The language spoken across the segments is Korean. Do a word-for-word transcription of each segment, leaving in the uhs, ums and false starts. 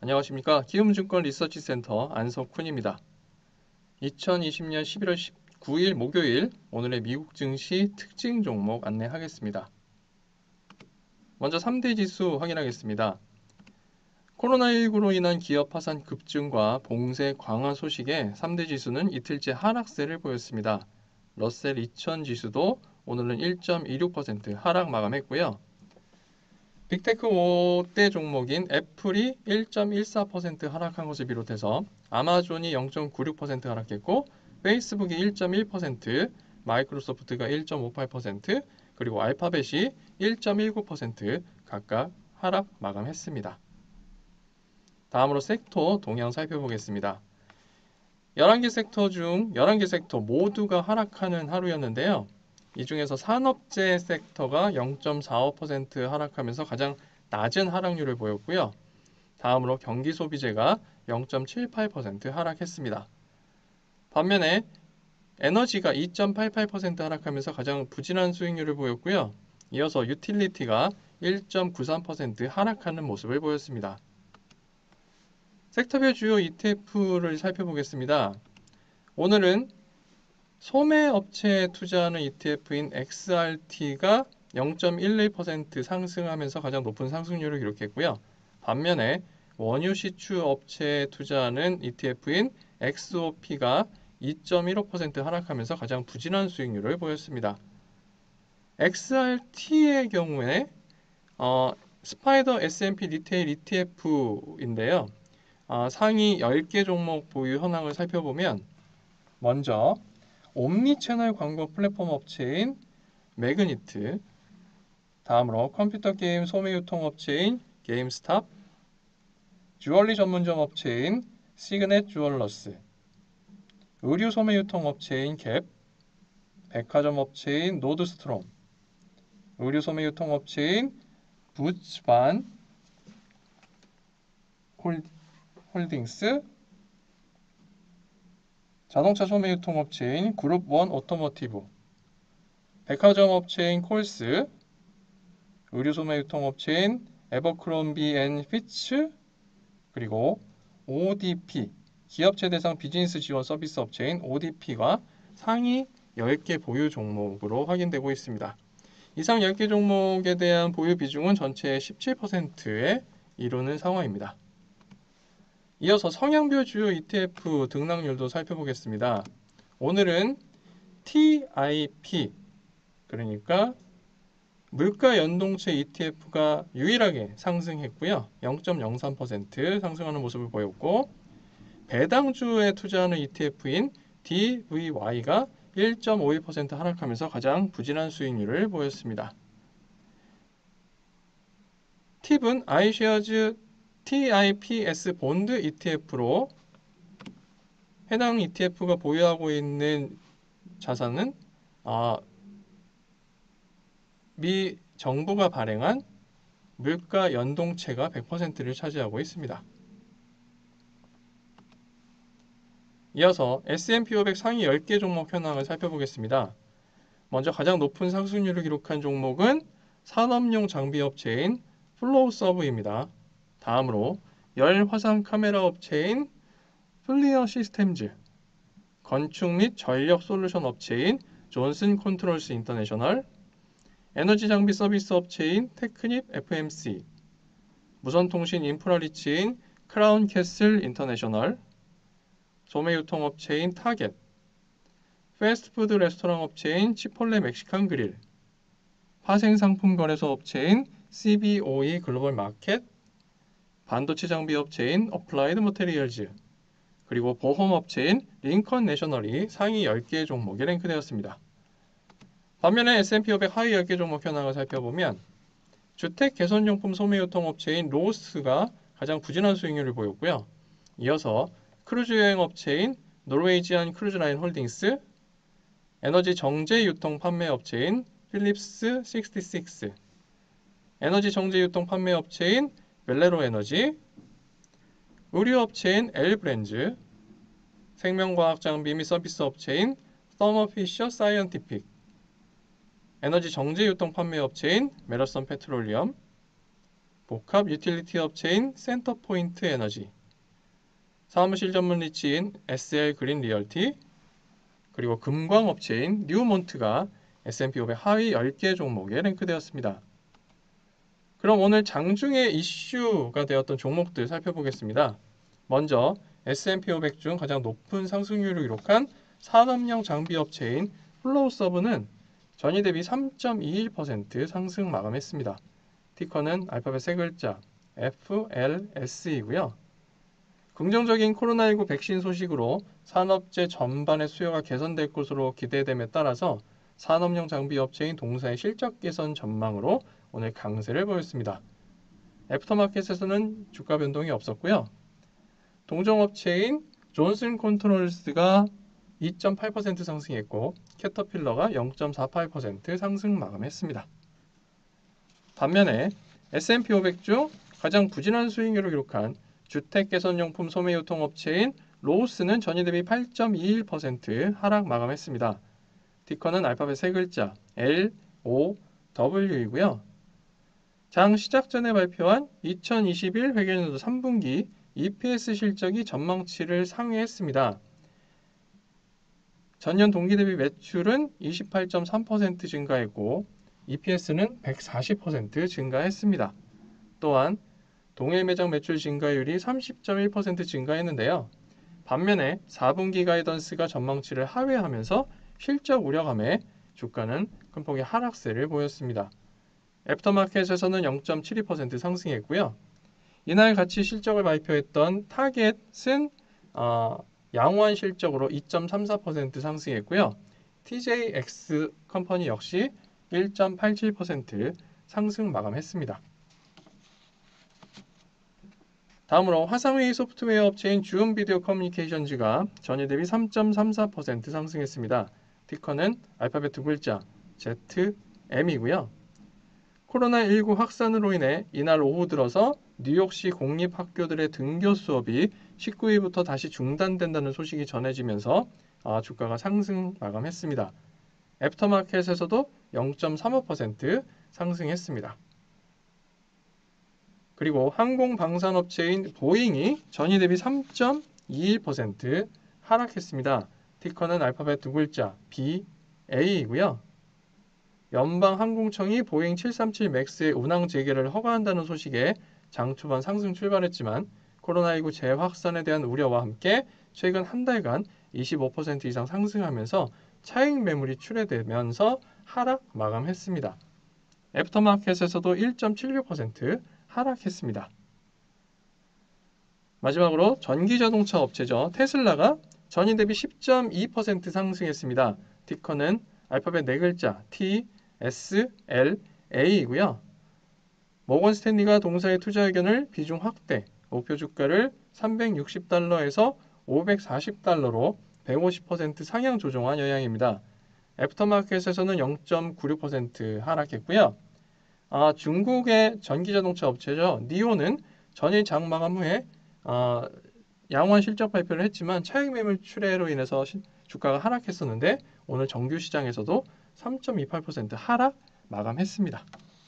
안녕하십니까. 키움증권 리서치센터 안석훈입니다. 이천이십 년 십일월 십구일 목요일 오늘의 미국 증시 특징 종목 안내하겠습니다. 먼저 삼 대 지수 확인하겠습니다. 코로나십구로 인한 기업 파산 급증과 봉쇄 강화 소식에 삼 대 지수는 이틀째 하락세를 보였습니다. 러셀 이천 지수도 오늘은 일 점 이육 퍼센트 하락 마감했고요. 빅테크 오 대 종목인 애플이 일 점 일사 퍼센트 하락한 것을 비롯해서 아마존이 영 점 구육 퍼센트 하락했고 페이스북이 일 점 일 퍼센트, 마이크로소프트가 일 점 오팔 퍼센트, 그리고 알파벳이 일 점 일구 퍼센트 각각 하락 마감했습니다. 다음으로 섹터 동향 살펴보겠습니다. 열한 개 섹터 중 열한 개 섹터 모두가 하락하는 하루였는데요. 이 중에서 산업재 섹터가 영 점 사오 퍼센트 하락하면서 가장 낮은 하락률을 보였고요. 다음으로 경기소비재가 영 점 칠팔 퍼센트 하락했습니다. 반면에 에너지가 이 점 팔팔 퍼센트 하락하면서 가장 부진한 수익률을 보였고요. 이어서 유틸리티가 일 점 구삼 퍼센트 하락하는 모습을 보였습니다. 섹터별 주요 이티에프를 살펴보겠습니다. 오늘은 소매업체에 투자하는 이티에프인 엑스알티가 영 점 일일 퍼센트 상승하면서 가장 높은 상승률을 기록했고요. 반면에 원유 시추 업체에 투자하는 이티에프인 엑스오피가 이 점 일오 퍼센트 하락하면서 가장 부진한 수익률을 보였습니다. 엑스알티의 경우에 어, 스파이더 에스앤피 리테일 이티에프인데요. 어, 상위 열 개 종목 보유 현황을 살펴보면 먼저 옴니채널 광고 플랫폼 업체인 매그니트, 다음으로 컴퓨터 게임 소매 유통 업체인 게임스탑, 주얼리 전문점 업체인 시그넷 주얼러스, 의류 소매 유통 업체인 갭, 백화점 업체인 노드스트롬, 의류 소매 유통 업체인 부츠반 홀딩스, 자동차 소매 유통 업체인 그룹원 오토모티브, 백화점 업체인 콜스, 의류 소매 유통 업체인 에버크롬비 앤 피츠, 그리고 오디피, 기업체 대상 비즈니스 지원 서비스 업체인 오디피가 상위 열 개 보유 종목으로 확인되고 있습니다. 이상 열 개 종목에 대한 보유 비중은 전체의 십칠 퍼센트에 이루는 상황입니다. 이어서 성향별 주요 이티에프 등락률도 살펴보겠습니다. 오늘은 티아이피, 그러니까 물가 연동체 이티에프가 유일하게 상승했고요. 영 점 영삼 퍼센트 상승하는 모습을 보였고, 배당주에 투자하는 이티에프인 디브이와이가 일 점 오일 퍼센트 하락하면서 가장 부진한 수익률을 보였습니다. 팁은 아이쉐어즈 티아이피에스 본드 이티에프로 해당 이티에프가 보유하고 있는 자산은 어, 미 정부가 발행한 물가 연동체가 백 퍼센트를 차지하고 있습니다. 이어서 에스앤피 오백 상위 열 개 종목 현황을 살펴보겠습니다. 먼저 가장 높은 상승률을 기록한 종목은 산업용 장비 업체인 플로우서브입니다. 다음으로 열 화상 카메라 업체인 플리어 시스템즈, 건축 및 전력 솔루션 업체인 존슨 컨트롤스 인터내셔널, 에너지 장비 서비스 업체인 테크닙 에프엠씨, 무선통신 인프라 리치인 크라운 캐슬 인터내셔널, 소매 유통 업체인 타겟, 패스트푸드 레스토랑 업체인 치폴레 멕시칸 그릴, 화생 상품 거래소 업체인 씨비오이 글로벌 마켓, 반도체 장비 업체인 어플라이드 머테리얼즈, 그리고 보험 업체인 링컨 내셔널이 상위 열 개 종목에 랭크되었습니다. 반면에 에스앤피 오백 하위 열 개 종목 현황을 살펴보면 주택 개선용품 소매 유통 업체인 로스가 가장 부진한 수익률을 보였고요. 이어서 크루즈 여행 업체인 노르웨이지안 크루즈라인 홀딩스, 에너지 정제 유통 판매 업체인 필립스 육십육, 에너지 정제 유통 판매 업체인 벨레로 에너지, 의류 업체인 엘브랜즈, 생명과학 장비 및 서비스 업체인 서머피셔 사이언티픽, 에너지 정제 유통 판매 업체인 메러선 페트롤리엄, 복합 유틸리티 업체인 센터포인트 에너지, 사무실 전문 리치인 에스엘 그린 리얼티, 그리고 금광 업체인 뉴몬트가 에스 앤 피 오백 하위 열 개 종목에 랭크되었습니다. 그럼 오늘 장중에 이슈가 되었던 종목들 살펴보겠습니다. 먼저 에스 앤 피 오백 중 가장 높은 상승률을 기록한 산업용 장비 업체인 플로우서브는 전일 대비 삼 점 이일 퍼센트 상승 마감했습니다. 티커는 알파벳 세 글자 에프 엘 에스이고요. 긍정적인 코로나십구 백신 소식으로 산업재 전반의 수요가 개선될 것으로 기대됨에 따라서 산업용 장비 업체인 동사의 실적 개선 전망으로 오늘 강세를 보였습니다. 애프터마켓에서는 주가 변동이 없었고요. 동종업체인 존슨 컨트롤스가 이 점 팔 퍼센트 상승했고 캐터필러가 영 점 사팔 퍼센트 상승 마감했습니다. 반면에 에스 앤 피 오백 중 가장 부진한 수익률을 기록한 주택개선용품 소매유통업체인 로우스는 전일 대비 팔 점 이일 퍼센트 하락 마감했습니다. 티커는 알파벳 세 글자 엘 오 더블유이고요. 장 시작 전에 발표한 이천이십일 회계연도 삼 분기 이 피 에스 실적이 전망치를 상회했습니다. 전년 동기 대비 매출은 이십팔 점 삼 퍼센트 증가했고 이 피 에스는 백사십 퍼센트 증가했습니다. 또한 동일 매장 매출 증가율이 삼십 점 일 퍼센트 증가했는데요. 반면에 사 분기 가이던스가 전망치를 하회하면서 실적 우려감에 주가는 큰 폭의 하락세를 보였습니다. 애프터마켓에서는 영 점 칠이 퍼센트 상승했고요. 이날 같이 실적을 발표했던 타겟은 어, 양호한 실적으로 이 점 삼사 퍼센트 상승했고요. 티 제이 엑스 컴퍼니 역시 일 점 팔칠 퍼센트 상승 마감했습니다. 다음으로 화상회의 소프트웨어 업체인 주음 비디오 커뮤니케이션즈가 전일 대비 삼 점 삼사 퍼센트 상승했습니다. 티커는 알파벳 두 글자 제트 엠이고요. 코로나십구 확산으로 인해 이날 오후 들어서 뉴욕시 공립학교들의 등교 수업이 십구 일부터 다시 중단된다는 소식이 전해지면서 아, 주가가 상승 마감했습니다. 애프터마켓에서도 영 점 삼오 퍼센트 상승했습니다. 그리고 항공방산업체인 보잉이 전일 대비 삼 점 이일 퍼센트 하락했습니다. 티커는 알파벳 두 글자 비 에이이고요. 연방항공청이 보잉 칠삼칠 맥스의 운항 재개를 허가한다는 소식에 장 초반 상승 출발했지만 코로나십구 재확산에 대한 우려와 함께 최근 한 달간 이십오 퍼센트 이상 상승하면서 차익 매물이 출회되면서 하락 마감했습니다. 애프터마켓에서도 일 점 칠육 퍼센트 하락했습니다. 마지막으로 전기자동차 업체죠. 테슬라가 전일 대비 십 점 이 퍼센트 상승했습니다. 티커는 알파벳 네 글자 티 에스 엘 에이이고요. 모건 스탠리가 동사의 투자 의견을 비중 확대, 목표 주가를 삼백육십 달러에서 오백사십 달러로 백오십 퍼센트 상향 조정한 영향입니다. 애프터마켓에서는 영 점 구육 퍼센트 하락했고요. 아, 중국의 전기자동차 업체죠. 니오는 전일 장 마감 후에 아, 양호한 실적 발표를 했지만 차익 매물 출회로 인해서 시, 주가가 하락했었는데 오늘 정규 시장에서도 삼 점 이팔 퍼센트 하락 마감했습니다.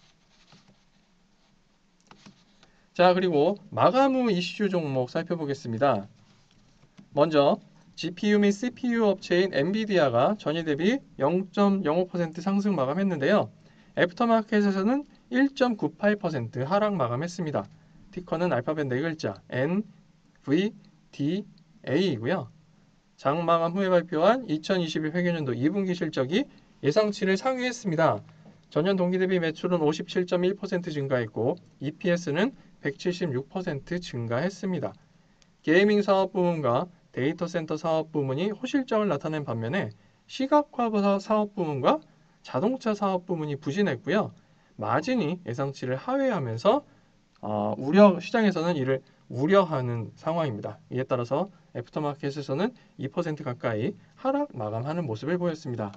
자, 그리고 마감 후 이슈 종목 살펴보겠습니다. 먼저 지피유 및 씨피유 업체인 엔비디아가 전일 대비 영 점 영오 퍼센트 상승 마감했는데요. 애프터마켓에서는 일 점 구팔 퍼센트 하락 마감했습니다. 티커는 알파벳 네 글자 엔 브이 디 에이이고요. 장 마감 후에 발표한 이천이십일 회계연도 이 분기 실적이 예상치를 상회했습니다. 전년 동기 대비 매출은 오십칠 점 일 퍼센트 증가했고 이 피 에스는 백칠십육 퍼센트 증가했습니다. 게이밍 사업 부문과 데이터 센터 사업 부문이 호실적을 나타낸 반면에 시각화 사업 부문과 자동차 사업 부문이 부진했고요. 마진이 예상치를 하회하면서 어, 우려 시장에서는 이를 우려하는 상황입니다. 이에 따라서 애프터마켓에서는 이 퍼센트 가까이 하락 마감하는 모습을 보였습니다.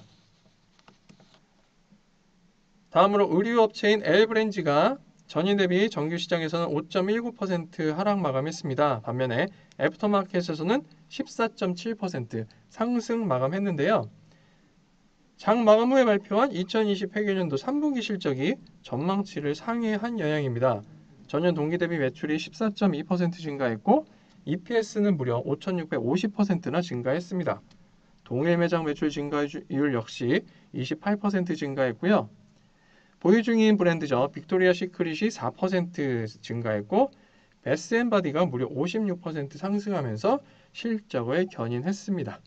다음으로 의류업체인 엘브랜지가 전일 대비 정규 시장에서는 오 점 일구 퍼센트 하락 마감했습니다. 반면에 애프터마켓에서는 십사 점 칠 퍼센트 상승 마감했는데요. 장 마감 후에 발표한 이천이십 회계연도 삼 분기 실적이 전망치를 상회한 영향입니다. 전년 동기 대비 매출이 십사 점 이 퍼센트 증가했고 이피에스는 무려 오천육백오십 퍼센트나 증가했습니다. 동일 매장 매출 증가율 역시 이십팔 퍼센트 증가했고요. 보유 중인 브랜드죠. 빅토리아 시크릿이 사 퍼센트 증가했고 베스앤바디가 무려 오십육 퍼센트 상승하면서 실적을 견인했습니다.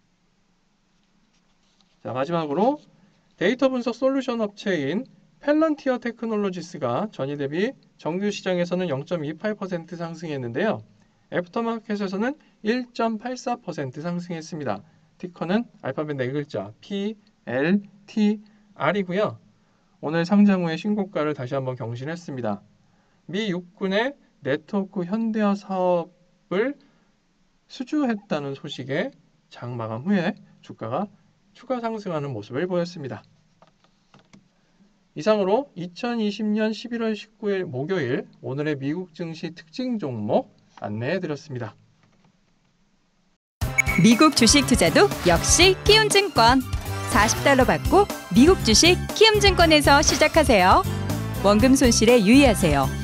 자, 마지막으로 데이터 분석 솔루션 업체인 펠런티어 테크놀로지스가 전일 대비 정규 시장에서는 영 점 이팔 퍼센트 상승했는데요. 애프터마켓에서는 일 점 팔사 퍼센트 상승했습니다. 티커는 알파벳 네 글자 피 엘 티 알이고요. 오늘 상장 후에 신고가를 다시 한번 경신했습니다. 미 육군의 네트워크 현대화 사업을 수주했다는 소식에 장 마감 후에 주가가 추가 상승하는 모습을 보였습니다. 이상으로 이천이십 년 십일월 십구일 목요일 오늘의 미국 증시 특징 종목 안내해드렸습니다. 미국 주식 투자도 역시 키움증권. 사십 달러 받고 미국 주식 키움증권에서 시작하세요. 원금 손실에 유의하세요.